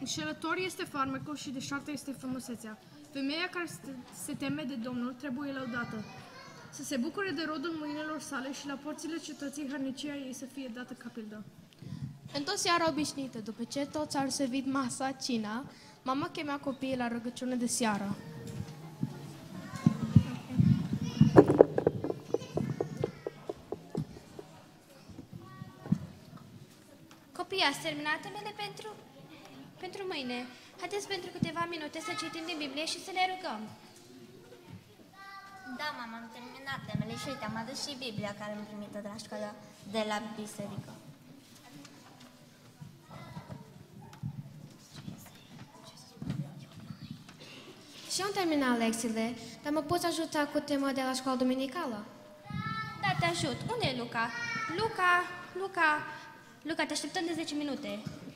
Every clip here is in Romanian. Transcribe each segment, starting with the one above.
Înșelător este farmecul și deșartă este frumusețea. Femeia care se teme de Domnul trebuie lăudată. Să se bucure de rodul mâinilor sale și la porțile cetății hărnicia ei să fie dată ca pildă. Într-o seară obișnuită, după ce toți au servit masa, cina, mama chemea copiii la rugăciune de seară. Copii, ați terminat temele pentru mâine. Haideți pentru câteva minute să citim din Biblie și să ne rugăm. Da, mama, am terminat temele și uite, am adus și Biblia care am primit-o de la școală, de la biserică. Și am terminat lecțiile, dar mă poți ajuta cu tema de la școala duminicală? Da, te ajut. Unde e Luca? Luca, te așteptăm de 10 minute.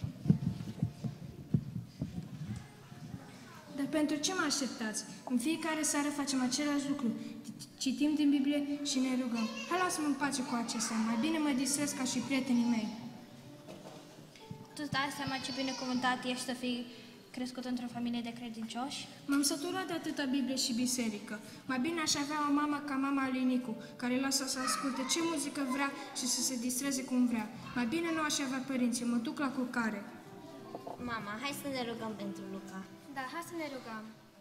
Dar pentru ce mă așteptați? În fiecare seară facem același lucru. Citim din Biblie și ne rugăm. Hai, lasă-mă în pace cu acestea. Mai bine mă distrez ca și prietenii mei. Tu îți dai seama ce binecuvântat ești să fii crescut într-o familie de credincioși? M-am săturat de atâta Biblie și biserică. Mai bine aș avea o mamă ca mama lui Nicu, care lasă să asculte ce muzică vrea și să se distreze cum vrea. Mai bine nu aș avea părinți, mă duc la culcare. Mama, hai să ne rugăm pentru Luca. Da, hai să ne rugăm.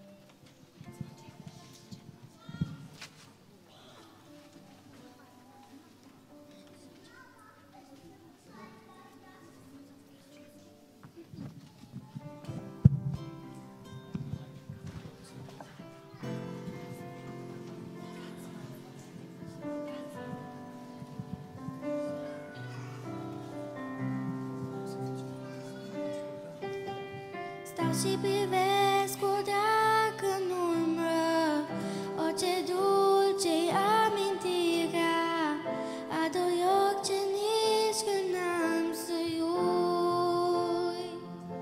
Stau și privesc cu drag în umbră orice dulce-i amintirea a doi ochi ce nici când n-am să-i uit.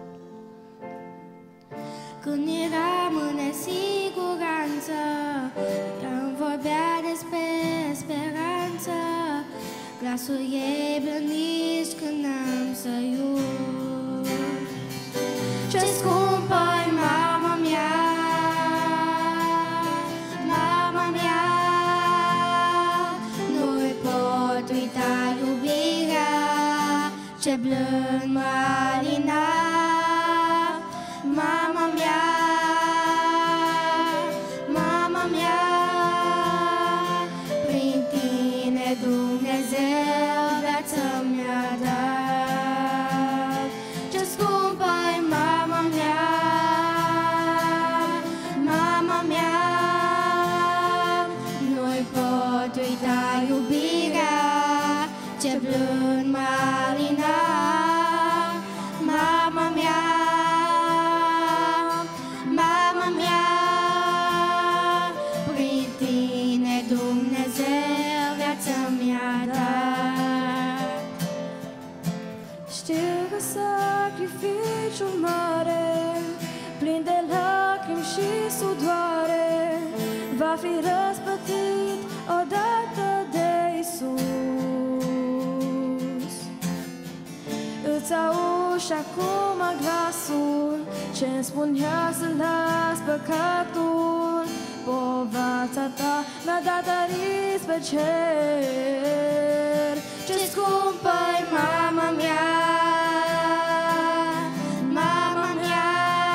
Când eram în nesiguranță, ea îmi vorbea despre speranță, glasul ei blândici când n-am să-i uit. Ce scumpă-i mama mea, mama mea, nu-i pot uita iubirea, ce blând mă alina, mama mea, mama mea, prin tine Dumnezeu viața mi-a dat. Ce scumpă-i mama mea, mama mea, nu-i pot uita iubirea, ce blând mă alina, mama mea, mama mea, prin tine Dumnezeu viața mi-a dat. Știu că sacrificiul mare, plin de lacrimi și sudoare, va fi răsplătit odată de Iisus. Îți auzi acum glasul ce-mi spunea să las păcatul. Povața ta mi-a dat aripi pe cer. Ce scumpă-i mama mea, mama mea,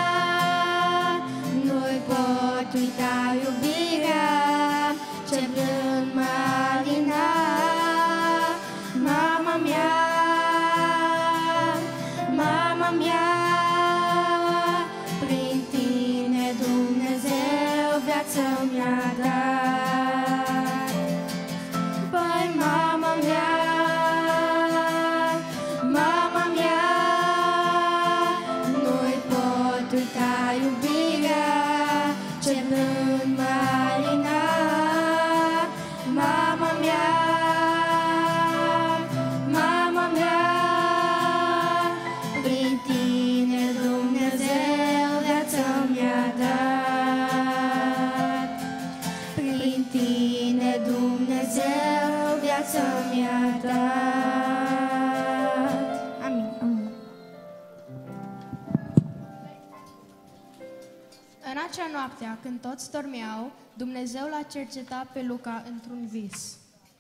nu-i pot uita iubirea, ce blând mă alina, mama mea, mama mea, prin tine Dumnezeu viața mi-a dat. Păi mama mea, mama mea, În acea noapte, când toți dormeau, Dumnezeu l-a cercetat pe Luca într-un vis.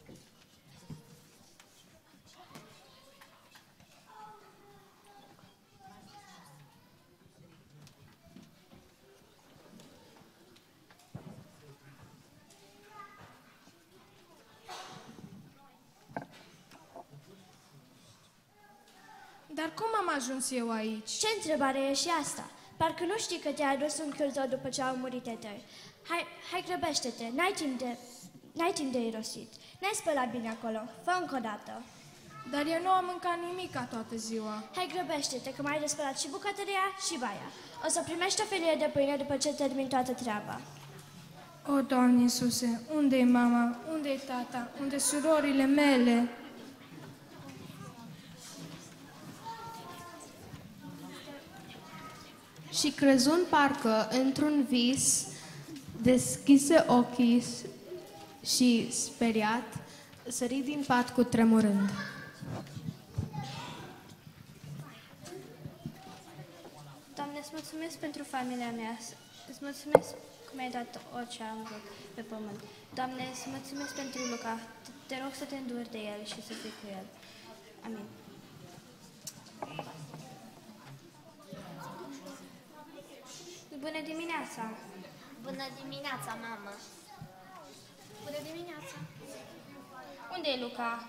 Dar cum am ajuns eu aici? Ce întrebare e și asta? Parcă nu știi că te-a adus unchiul tău după ce au murit ai tăi. Hai, grăbește-te, n-ai timp de irosit. N-ai spălat bine acolo, fă încă o dată. Dar eu nu am mâncat nimic toată ziua. Hai, grăbește-te, că mai ai de spălat și bucătăria și baia. O să primești o felie de pâine după ce termin toată treaba. O, Doamne Iisuse, unde-i mama? Unde-i tata? Unde surorile mele? Și crezând parcă într-un vis, deschise ochii și, speriat, sări din pat cu tremurând. Doamne, îți mulțumesc pentru familia mea. Îți mulțumesc că mi-ai dat orice am vrut pe pământ. Doamne, îți mulțumesc pentru Luca. Te rog să te înduri de el și să fii cu el. Amin. Bună dimineața! Bună dimineața, mamă! Bună dimineața! Unde e Luca?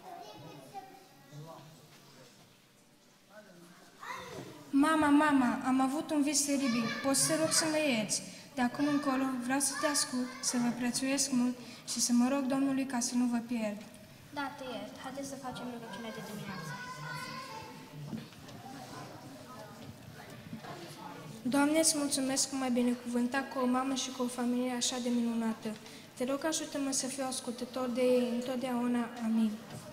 Mama, am avut un vis teribil. Poți să te rog să mă ierți. De acum încolo vreau să te ascult, să vă prețuiesc mult și să mă rog Domnului ca să nu vă pierd. Da, te iert. Haideți să facem rugăciune de dimineață. Doamne, îți mulțumesc că m-ai binecuvântat cu o mamă și cu o familie așa de minunată. Te rog, ajută-mă să fiu ascultător de ei întotdeauna. Amin.